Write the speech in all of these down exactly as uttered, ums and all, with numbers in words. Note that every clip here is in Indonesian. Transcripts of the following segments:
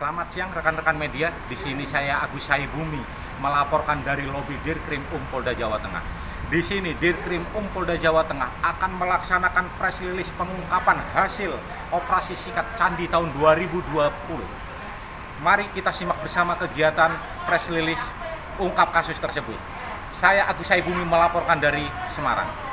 Selamat siang rekan-rekan media. Di sini saya Agus Saibumi melaporkan dari lobi Dirkrim Um Polda Jawa Tengah. Di sini Dirkrim Um Polda Jawa Tengah akan melaksanakan press release pengungkapan hasil operasi sikat candi tahun dua ribu dua puluh. Mari kita simak bersama kegiatan press release ungkap kasus tersebut. Saya Agus Saibumi melaporkan dari Semarang.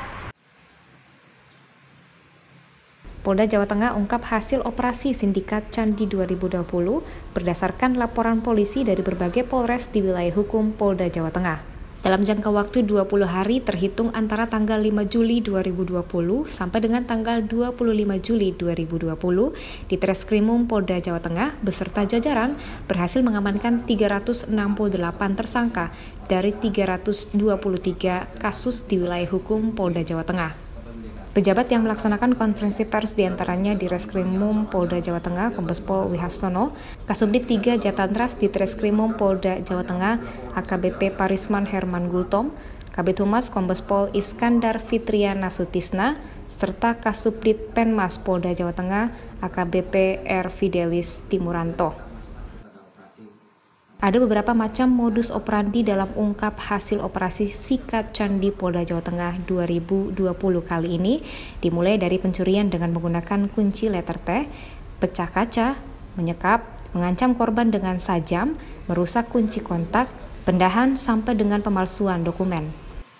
Polda Jawa Tengah ungkap hasil operasi sindikat Candi dua ribu dua puluh berdasarkan laporan polisi dari berbagai polres di wilayah hukum Polda Jawa Tengah. Dalam jangka waktu dua puluh hari terhitung antara tanggal lima Juli dua ribu dua puluh sampai dengan tanggal dua puluh lima Juli dua ribu dua puluh, di Treskrimum Polda Jawa Tengah beserta jajaran berhasil mengamankan tiga ratus enam puluh delapan tersangka dari tiga ratus dua puluh tiga kasus di wilayah hukum Polda Jawa Tengah. Pejabat yang melaksanakan konferensi pers diantaranya di Reskrimum Polda Jawa Tengah, Kombes Pol Wihastono, Kasubdit tiga Jatantras di Treskrimum Polda Jawa Tengah, A K B P Parisman Herman Gultom, Kabid Humas Kombes Pol Iskandar Fitriana Sutisna, serta Kasubdit Penmas Polda Jawa Tengah, A K B P R Fidelis Timuranto. Ada beberapa macam modus operandi dalam ungkap hasil operasi sikat candi Polda Jawa Tengah dua ribu dua puluh kali ini, dimulai dari pencurian dengan menggunakan kunci letter T, pecah kaca, menyekap, mengancam korban dengan sajam, merusak kunci kontak, pendahan, sampai dengan pemalsuan dokumen.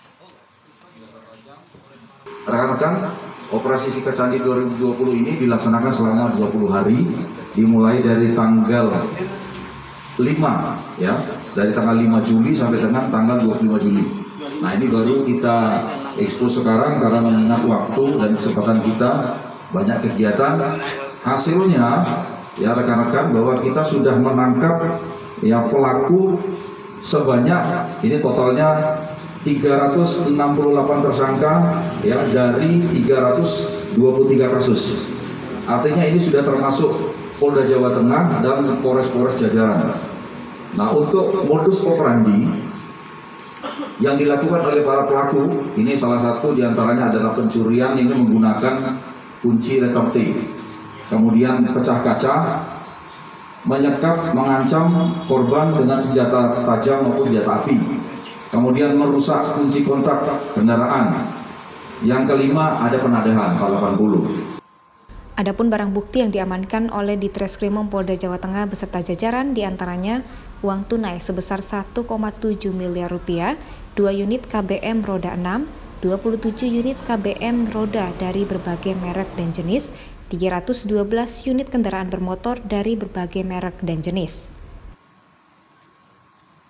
Rekan-rekan, operasi sikat candi dua ribu dua puluh ini dilaksanakan selama dua puluh hari, dimulai dari tanggal lima ya, dari tanggal lima Juli sampai dengan tanggal dua puluh lima Juli. Nah, ini baru kita ekspos sekarang karena mengingat waktu dan kesempatan kita banyak kegiatan. Hasilnya ya rekan-rekan, bahwa kita sudah menangkap ya pelaku sebanyak, ini totalnya tiga ratus enam puluh delapan tersangka ya dari tiga ratus dua puluh tiga kasus. Artinya ini sudah termasuk Polda Jawa Tengah dan Polres-Polres jajaran. Nah, untuk modus operandi yang dilakukan oleh para pelaku, ini salah satu diantaranya adalah pencurian ini menggunakan kunci letter T, kemudian pecah kaca, menyekap, mengancam korban dengan senjata tajam maupun senjata api, kemudian merusak kunci kontak kendaraan. Yang kelima ada penadahan pasal delapan puluh. Adapun barang bukti yang diamankan oleh Ditreskrimum Polda Jawa Tengah beserta jajaran diantaranya uang tunai sebesar satu koma tujuh miliar rupiah, dua unit K B M roda enam, dua puluh tujuh unit K B M roda dari berbagai merek dan jenis, tiga ratus dua belas unit kendaraan bermotor dari berbagai merek dan jenis.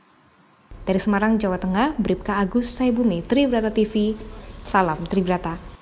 Dari Semarang, Jawa Tengah, Bribka Agus Saibumi, Tribrata T V, salam Tribrata.